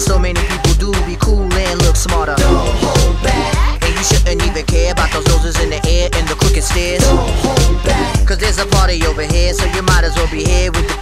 so many people do be cool and look smarter. Don't hold back. And you shouldn't even care about those noses in the air and the crooked stairs. Don't hold back. Cause there's a party over here, so you might as well be here with the